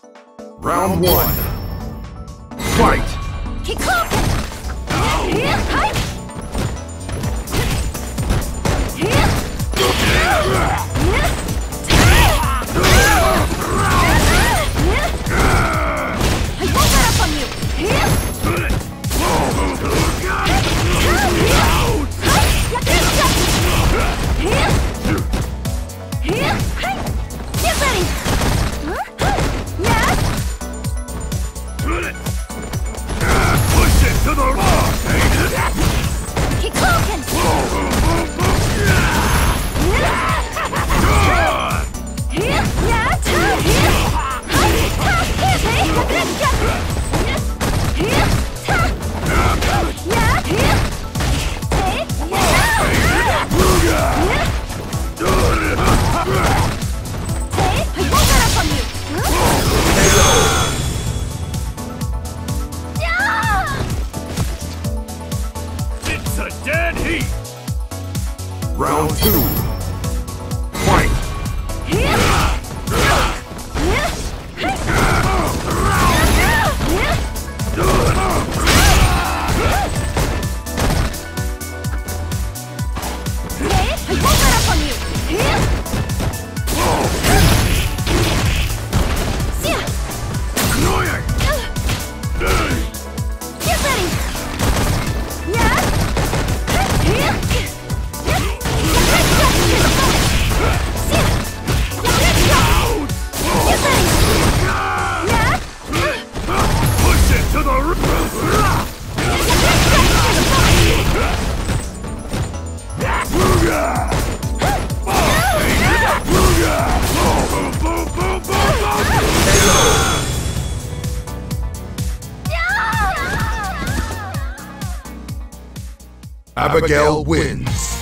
Round 1. Fight! Keep talking! Here, hi! Here! I won't let up on you! Here! Here! Get ready! Yes! Push it to the rock! Keep talking! Here! Yeah! Here! Here! It's a dead heat! Round 2. Fight! Abigail wins.